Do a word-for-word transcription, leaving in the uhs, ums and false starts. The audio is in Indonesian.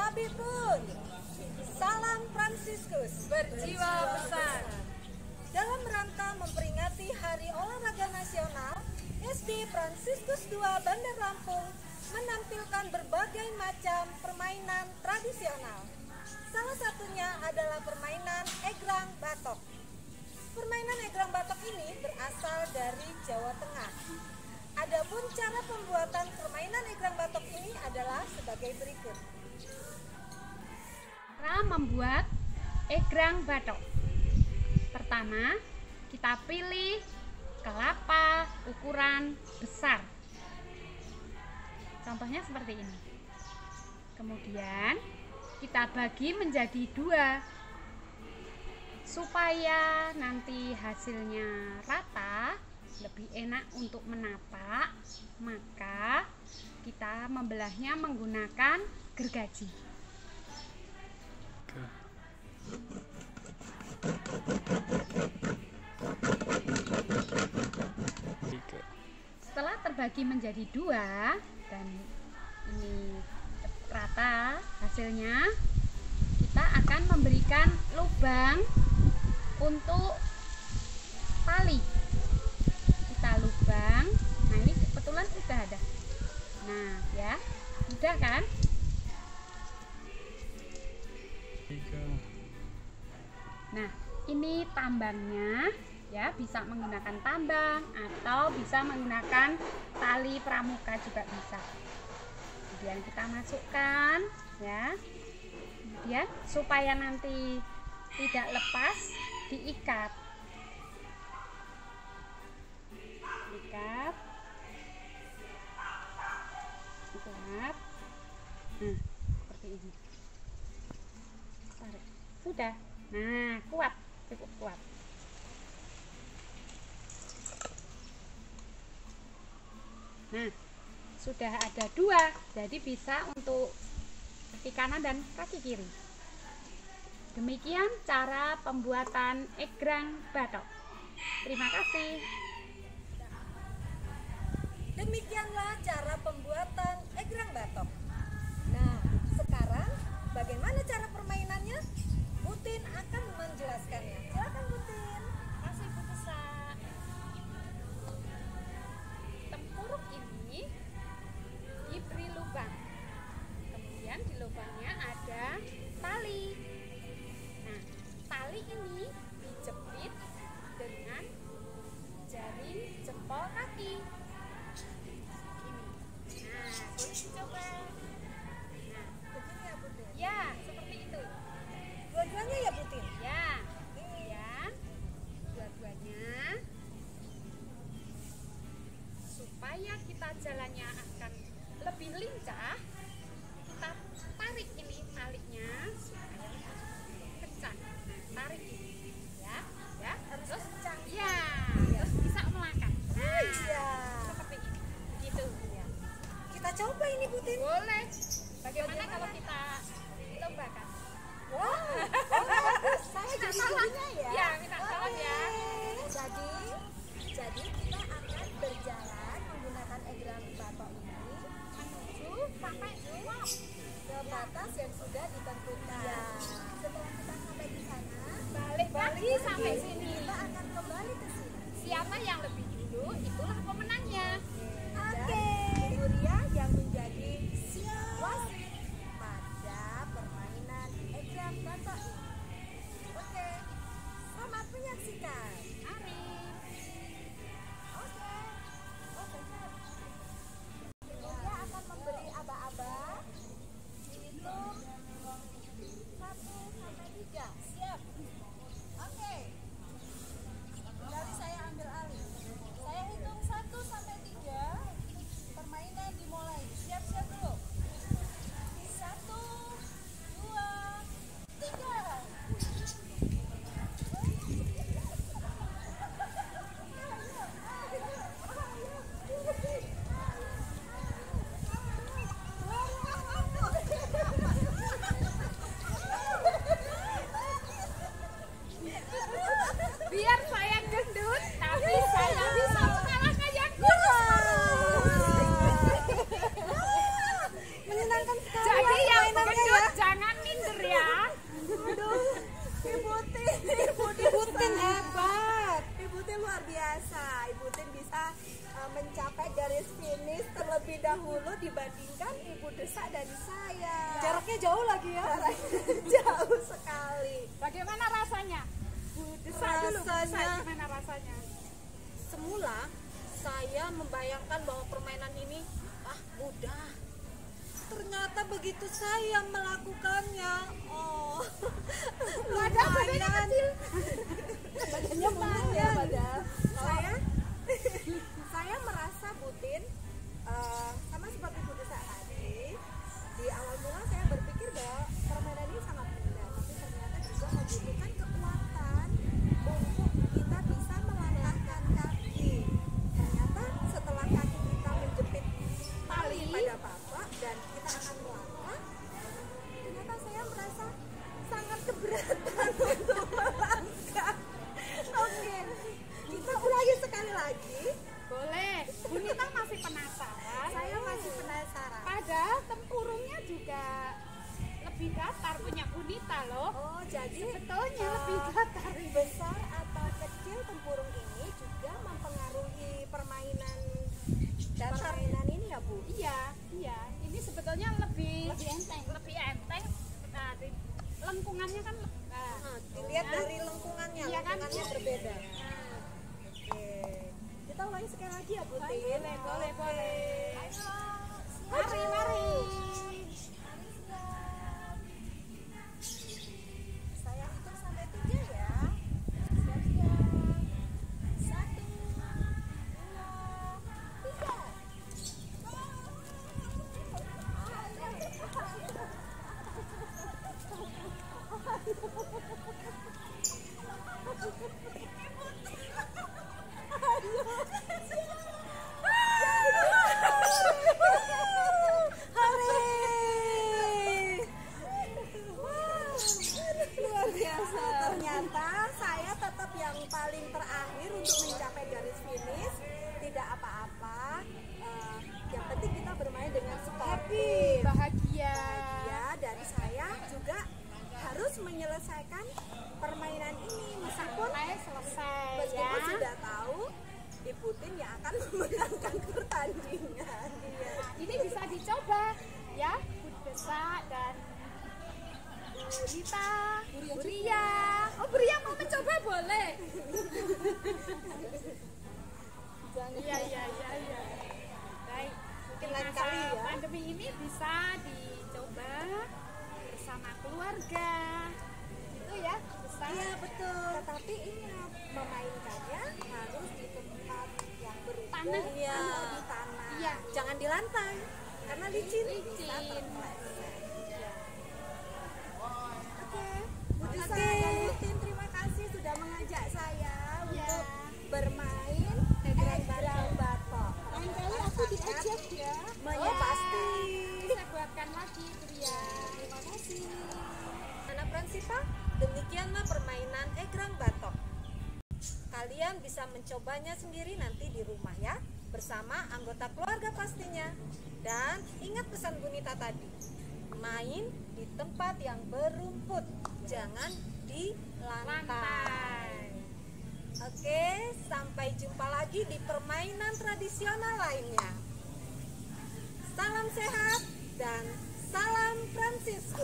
Habibun. Salam Fransiskus berjiwa besar. Dalam rangka memperingati Hari Olahraga Nasional, S D Fransiskus dua Bandar Lampung menampilkan berbagai macam permainan tradisional. Salah satunya adalah permainan egrang batok. Permainan egrang batok ini berasal dari Jawa Tengah. Adapun cara pembuatan permainan egrang batok ini adalah sebagai berikut. Cara membuat egrang batok. Pertama, kita pilih kelapa ukuran besar. Contohnya seperti ini. Kemudian kita bagi menjadi dua supaya nanti hasilnya rata, lebih enak untuk menapak. Maka kita membelahnya menggunakan gergaji. Setelah terbagi menjadi dua dan ini rata hasilnya, kita akan memberikan lubang untuk tali. Kita lubang. Nah, ini kebetulan sudah ada. Nah, ya, mudah kan? Nah, ini tambangnya, ya, bisa menggunakan tambang atau bisa menggunakan tali pramuka juga bisa. Kemudian kita masukkan, ya, kemudian supaya nanti tidak lepas, diikat, ikat, ikat, nah, seperti ini. Tarik. Sudah. Nah, kuat, cukup kuat. Nah, sudah ada dua, jadi bisa untuk kaki kanan dan kaki kiri. Demikian cara pembuatan egrang batok. Terima kasih. Demikianlah cara pembuatan egrang batok. Nah, sekarang bagaimana cara permainannya? Butin akan menjelaskannya. Silakan Butin. Kasih Bu Tesa. Tempuruk ini diberi lubang. Kemudian di lubangnya ada tali. Nah, tali ini dijepit dengan jari jempol kaki. Ini. Nah, boleh dicoba. Nah, Begini ya Butin. ya seperti itu. Dua-duanya ya Butin. Ya, kemudian dua-duanya supaya kita jalannya akan lebih lincah, kita tarik ini talinya supaya kencang. Nah, tarik ini, ya, ya, Harus terus kencang. ya, terus bisa melangkah. Nah, Oh, iya. seperti ini, gitu. Ya. Kita coba ini Butin. Boleh. Bagaimana Bagaimana? kalau kita lombakan? Wow, oh, bagus. Saya jadi Salah. gurunya ya. Ya, minta tolong ya. Oke. Jadi, jadi kita akan berjalan menggunakan egrang batok ini menuju sampai wow, ke batas yang sudah ditentukan. Ya. Setelah kita sampai di sana, Balik lagi sampai sini. kita akan kembali ke sini. Siapa yang lebih dulu, itulah pemenangnya. Oke. Guria yang menjadi wasit pada permainan egrang batok ini. Oke. Selamat menyaksikan. Mari. Oke. Oh, benar. Guria akan memberi aba-aba. Dihitung satu sampai tiga. Siap. Oke. Dari saya ambil alih. Saya hitung satu sampai tiga. Permainan dimulai. Siap-siap dulu. Satu, dua, tiga. mencapai garis finish terlebih dahulu dibandingkan Ibu Desa dan saya. Jaraknya jauh lagi ya. Jaraknya jauh sekali. Bagaimana rasanya? Bu Desa dulu, Bu Desa, Rasanya- gimana rasanya? Semula saya membayangkan bahwa permainan ini ah mudah. Ternyata begitu saya melakukannya, oh, Wadah, badannya kecil. Badannya mungkin ya padahal. Saya saya merasa Butin eh, sama seperti Bu Desa tadi. Di awal mula saya berpikir bahwa permainan ini sangat mudah, tapi ternyata juga membutuhkan kekuatan untuk kita bisa melangkahkan kaki. Ternyata setelah kaki kita menjepit tali pada bapak dan kita akan melangkah, ternyata saya merasa sangat keberatan untuk melangkah. Oke, kita ulangi sekali lagi. Boleh. Bu Nita masih penasaran. Saya masih penasaran. Padahal tempurungnya juga lebih datar punya Bu Nita loh. Oh, jadi Sebetulnya eh, lebih datar. besar atau kecil tempurung ini juga mempengaruhi permainan permainan ini ya Bu? Iya, iya. Ini sebetulnya lebih lebih enteng, lebih enteng. Nah, di- lengkungannya kan le- nah, Nah, dilihat ya. dari lengkungannya, Iya kan? lengkungannya berbeda. Oke. Kita ulangi sekali lagi ya Bu Tin. Boleh, boleh, Oke. boleh. Mari, mari. Saya hitung sampai tiga ya. Siap-siap. Satu, dua, tiga. Luar biasa. Ternyata saya tetap yang paling terakhir untuk mencapai garis finish. Tidak apa-apa. Eh, yang penting kita bermain dengan sportif. Bahagia. Ya, dan saya juga harus menyelesaikan permainan ini meskipun Sampai selesai ya. meskipun sudah tahu Ibu Tin yang akan memenangkan pertandingan. Iya. Ini bisa dicoba ya, Bu Desa dan Bu Nita, Bu Ria. Oh, Bu Ria mau mencoba boleh. Iya, iya, iya, iya. Baik, Mungkin di lain masa kali ya. pandemi ini bisa dicoba bersama keluarga. Itu ya, bisa. Iya betul. Tetapi ingat memainkannya harus di tempat yang berukur Tanah. Iya. atau di tanah. Iya. Jangan di lantai, karena licin. Bisa Licin. terpleset. Iya. Oke, Bu Desa Oke. dan Bu Tin, terima kasih sudah mengajak saya Iya. untuk bermain egrang batok. Lain kali aku diajak ya. Oh, pasti. Bisa buatkan lagi, Bu Ria. Terima kasih. Anak Pransipa, demikianlah permainan egrang batok. Kalian bisa mencobanya sendiri nanti di rumah ya, bersama anggota keluarga pastinya. Dan ingat pesan Bu Nita tadi, main di tempat yang berumput, jangan di lantai. Lantai. Oke, sampai jumpa lagi di permainan tradisional lainnya. Salam sehat dan salam Francisco.